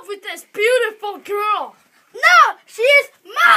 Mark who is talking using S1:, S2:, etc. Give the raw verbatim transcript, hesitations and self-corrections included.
S1: love with this beautiful girl. No, she is my